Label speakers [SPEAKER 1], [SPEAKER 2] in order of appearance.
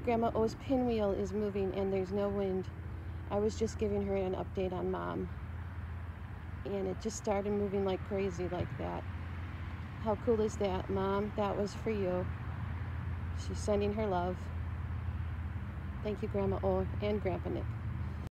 [SPEAKER 1] Grandma O's pinwheel is moving and there's no wind. I was just giving her an update on Mom. And it just started moving like crazy like that. How cool is that, Mom? That was for you. She's sending her love. Thank you, Grandma O and Grandpa Nick.